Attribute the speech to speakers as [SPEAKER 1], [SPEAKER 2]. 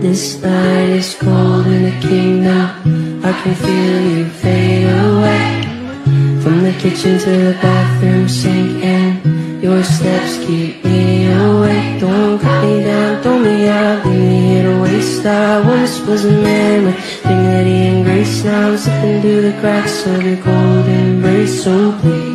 [SPEAKER 1] This night is cold in the kingdom. I can feel you fade away. From the kitchen to the bathroom sink, and your steps keep me awake. Don't cut me down, throw me out, leave me here to waste. I once was a man with dignity and grace. Now I'm slipping through the cracks of your cold embrace. So please